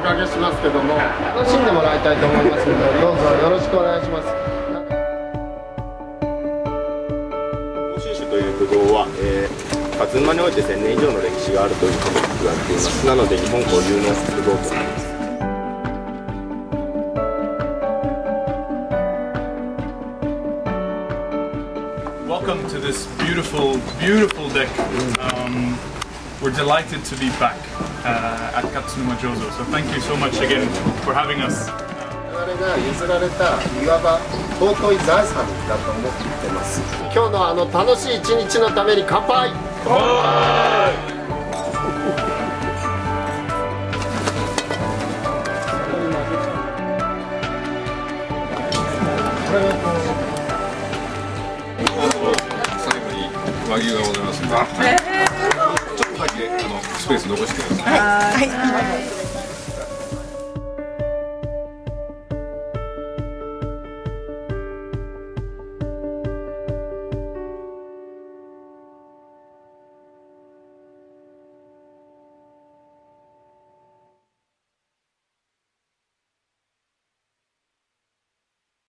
かけしますけども、楽しんでもらいたいと思いますので、どうぞよろしくお願いします。 甲州種というブドウは、勝沼において1000年以上の歴史があるというふうに言われています。なので日本固有のブドウとなります。 Welcome to this beautiful, beautiful deck. We're delighted to be back at Katsunuma Jozo. So thank you so much again for having us. 我々が譲られたいわば尊い財産だと思っています。今日の楽しい一日のために乾杯。乾杯。 最後に和牛がございます。ちょっとだけスペース残してください。